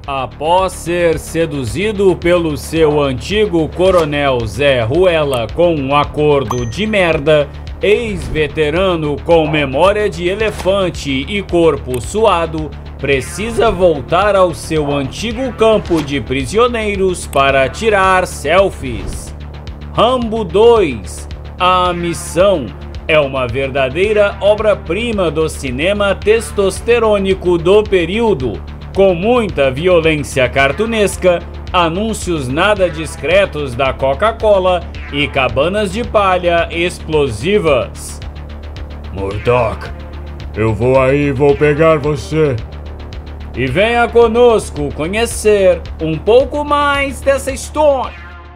Após ser seduzido pelo seu antigo coronel Zé Ruela com um acordo de merda, ex-veterano com memória de elefante e corpo suado, precisa voltar ao seu antigo campo de prisioneiros para tirar selfies. Rambo 2, A Missão, é uma verdadeira obra-prima do cinema testosterônico do período, com muita violência cartunesca, anúncios nada discretos da Coca-Cola e cabanas de palha explosivas. Murdock, eu vou aí e vou pegar você. E venha conosco conhecer um pouco mais dessa história.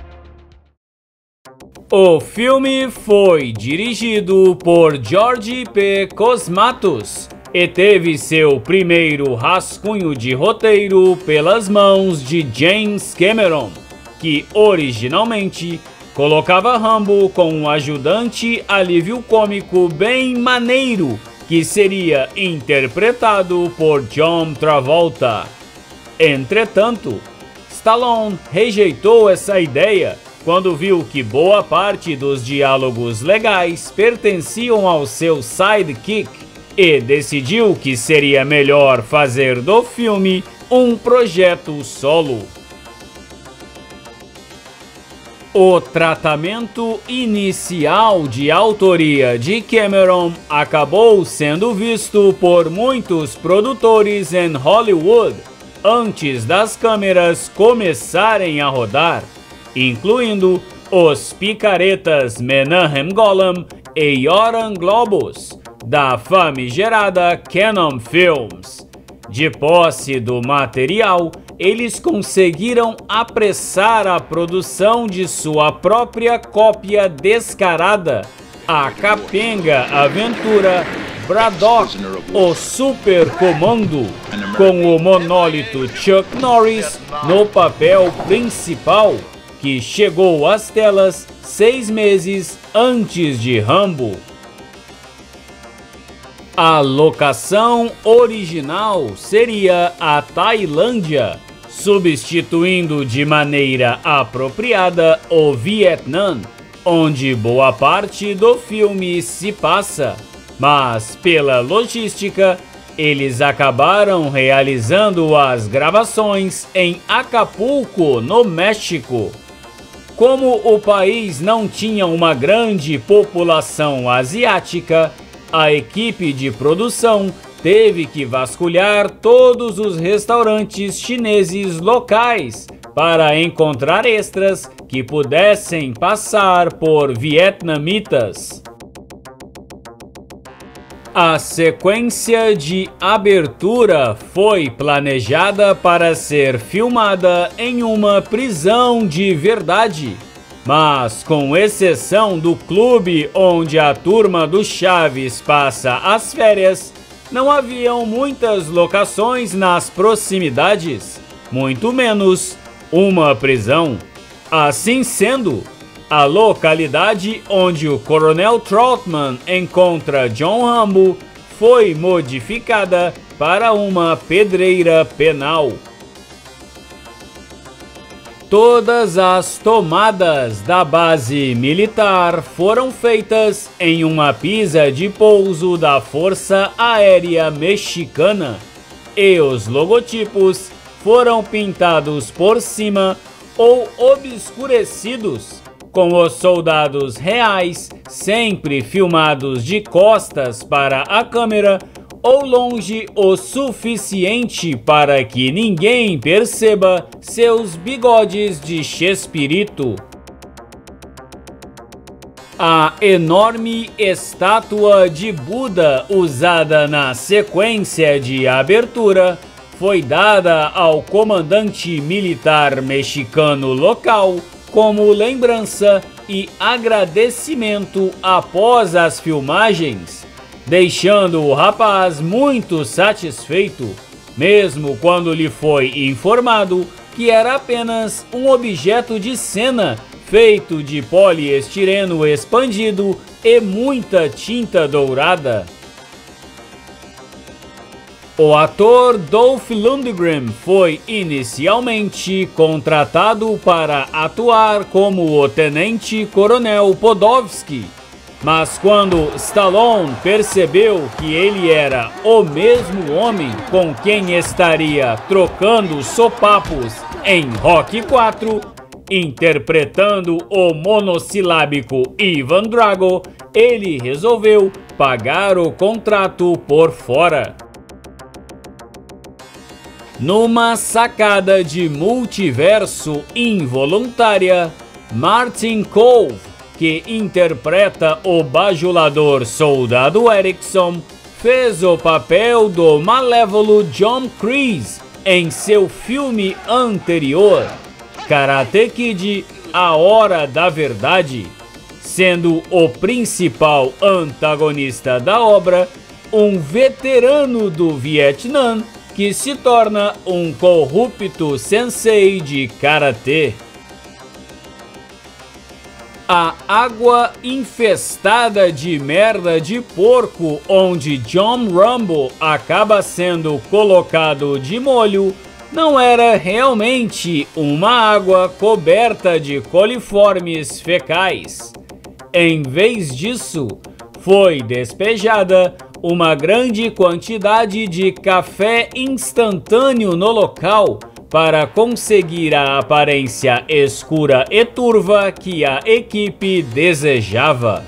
O filme foi dirigido por George P. Cosmatos e teve seu primeiro rascunho de roteiro pelas mãos de James Cameron, que originalmente colocava Rambo com um ajudante alívio cômico bem maneiro, que seria interpretado por John Travolta. Entretanto, Stallone rejeitou essa ideia quando viu que boa parte dos diálogos legais pertenciam ao seu sidekick e decidiu que seria melhor fazer do filme um projeto solo. O tratamento inicial de autoria de Cameron acabou sendo visto por muitos produtores em Hollywood antes das câmeras começarem a rodar, incluindo os picaretas Menahem Golan e Yoram Globus, da famigerada Cannon Films. De posse do material, eles conseguiram apressar a produção de sua própria cópia descarada, a capenga aventura Braddock, o Super Comando, com o monólito Chuck Norris no papel principal, que chegou às telas 6 meses antes de Rambo. A locação original seria a Tailândia, substituindo de maneira apropriada o Vietnã, onde boa parte do filme se passa, mas pela logística, eles acabaram realizando as gravações em Acapulco, no México. Como o país não tinha uma grande população asiática, a equipe de produção teve que vasculhar todos os restaurantes chineses locais para encontrar extras que pudessem passar por vietnamitas. A sequência de abertura foi planejada para ser filmada em uma prisão de verdade, mas com exceção do clube onde a turma do Chaves passa as férias, não haviam muitas locações nas proximidades, muito menos uma prisão. Assim sendo, a localidade onde o Coronel Troutman encontra John Rambo foi modificada para uma pedreira penal. Todas as tomadas da base militar foram feitas em uma pista de pouso da Força Aérea Mexicana e os logotipos foram pintados por cima ou obscurecidos, com os soldados reais sempre filmados de costas para a câmera ou longe o suficiente para que ninguém perceba seus bigodes de Chespirito. A enorme estátua de Buda usada na sequência de abertura foi dada ao comandante militar mexicano local como lembrança e agradecimento após as filmagens, deixando o rapaz muito satisfeito, mesmo quando lhe foi informado que era apenas um objeto de cena feito de poliestireno expandido e muita tinta dourada. O ator Dolph Lundgren foi inicialmente contratado para atuar como o tenente-coronel Podolsky, mas quando Stallone percebeu que ele era o mesmo homem com quem estaria trocando sopapos em Rocky IV, interpretando o monossilábico Ivan Drago, ele resolveu pagar o contrato por fora. Numa sacada de multiverso involuntária, Martin Kove, que interpreta o bajulador Soldado Erickson, fez o papel do malévolo John Kreese em seu filme anterior, Karate Kid: A Hora da Verdade, sendo o principal antagonista da obra um veterano do Vietnã que se torna um corrupto sensei de karatê. A água infestada de merda de porco onde John Rambo acaba sendo colocado de molho não era realmente uma água coberta de coliformes fecais. Em vez disso, foi despejada uma grande quantidade de café instantâneo no local para conseguir a aparência escura e turva que a equipe desejava.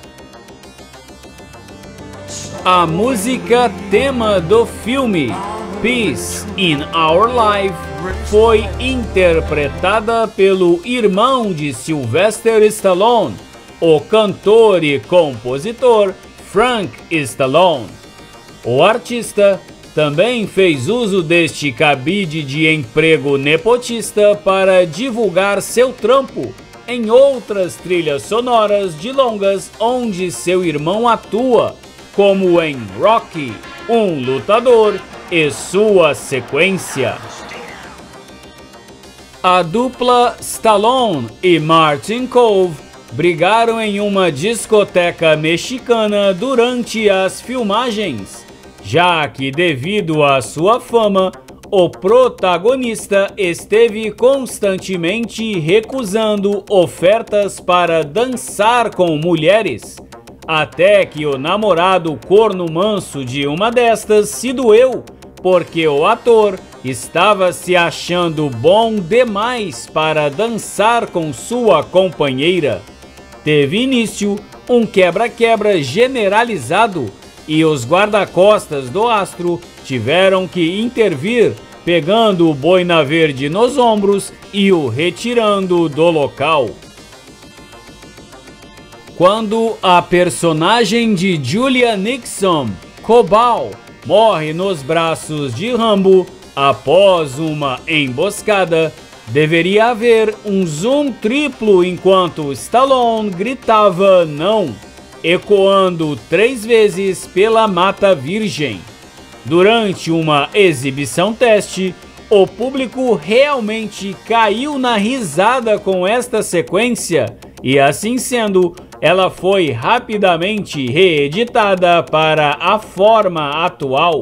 A música tema do filme, Peace in Our Life, foi interpretada pelo irmão de Sylvester Stallone, o cantor e compositor Frank Stallone. O artista também fez uso deste cabide de emprego nepotista para divulgar seu trampo em outras trilhas sonoras de longas onde seu irmão atua, como em Rocky, um lutador e sua sequência. A dupla Stallone e Martin Kove brigaram em uma discoteca mexicana durante as filmagens, já que, devido à sua fama, o protagonista esteve constantemente recusando ofertas para dançar com mulheres, até que o namorado corno manso de uma destas se doeu, porque o ator estava se achando bom demais para dançar com sua companheira. Teve início um quebra-quebra generalizado e os guarda-costas do astro tiveram que intervir, pegando o Boina Verde nos ombros e o retirando do local. Quando a personagem de Julia Nixon, Cobal, morre nos braços de Rambo após uma emboscada, deveria haver um zoom triplo enquanto Stallone gritava não, ecoando 3 vezes pela Mata Virgem. Durante uma exibição teste, o público realmente caiu na risada com esta sequência e, assim sendo, ela foi rapidamente reeditada para a forma atual.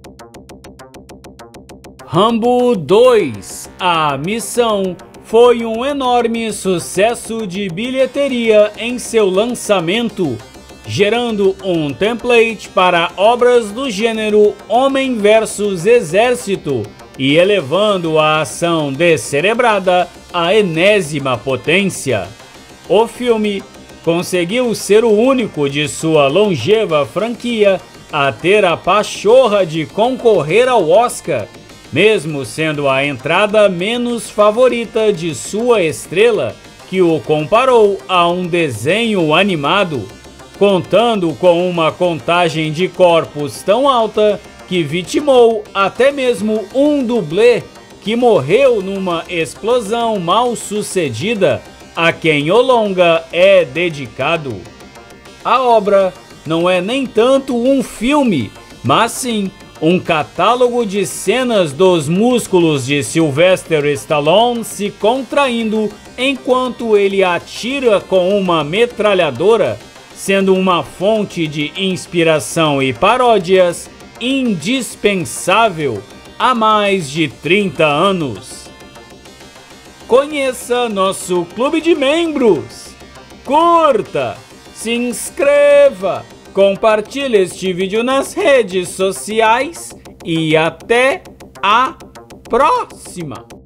Rambo 2: A Missão foi um enorme sucesso de bilheteria em seu lançamento, gerando um template para obras do gênero Homem versus Exército e elevando a ação descerebrada à enésima potência. O filme conseguiu ser o único de sua longeva franquia a ter a pachorra de concorrer ao Oscar, mesmo sendo a entrada menos favorita de sua estrela, que o comparou a um desenho animado, contando com uma contagem de corpos tão alta que vitimou até mesmo um dublê que morreu numa explosão mal sucedida, a quem o longa é dedicado. A obra não é nem tanto um filme, mas sim um catálogo de cenas dos músculos de Sylvester Stallone se contraindo enquanto ele atira com uma metralhadora, sendo uma fonte de inspiração e paródias indispensável há mais de 30 anos. Conheça nosso clube de membros. Curta, se inscreva, compartilhe este vídeo nas redes sociais e até a próxima!